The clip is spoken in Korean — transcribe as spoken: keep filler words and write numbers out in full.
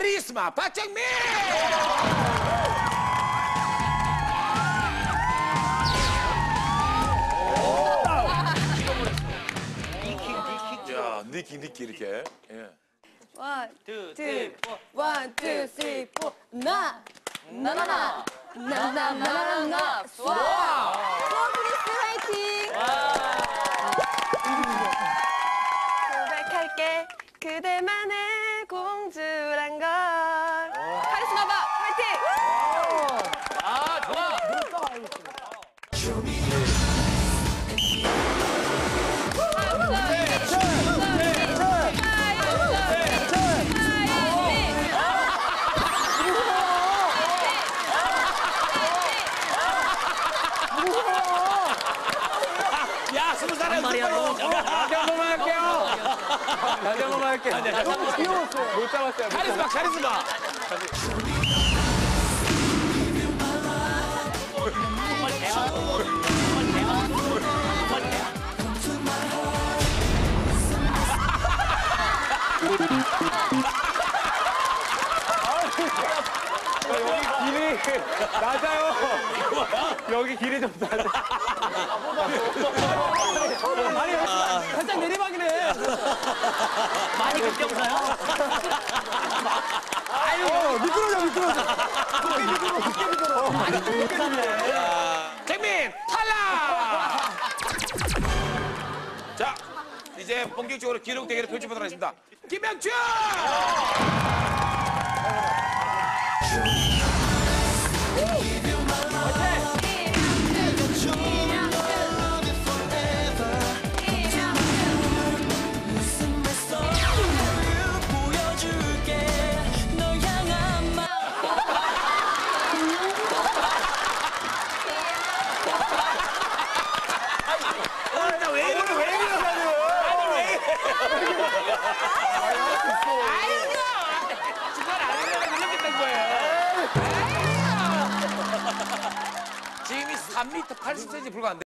카리스마 박정민! 야, 니키 니키 이렇게. 예. 원, 투, 쓰리, 포. 원, 투, 쓰리, 포. 나, 나, 나, 나, 나, 나, 나, 나, 와. 프리스 화이팅. 고백할게 그대만의 공주란 걸. 카리스마 봐 화이팅. 아, 좋아. 야, 스무 살에 말이야. 다시 한 번만 할게요. 다시 한 번만 할게요. 너무 귀여웠어요. 못 잡았어요. 카리스마, 카리스마. 여기 길이 낮아요. 여기 길이 좀 낮아. 아니, 살짝 내리막이네. 많이 급경사요? 아유, 어, 미끄러져, 미끄러져. 어깨 미끄러워, 어깨 미끄러워. 많이 미끄러워. 정민 탈락! 자, 이제 본격적으로 기록 대결을 펼쳐보도록 하겠습니다. 김명준! 지금이 삼 미터 팔십 센티미터 불과 안 돼.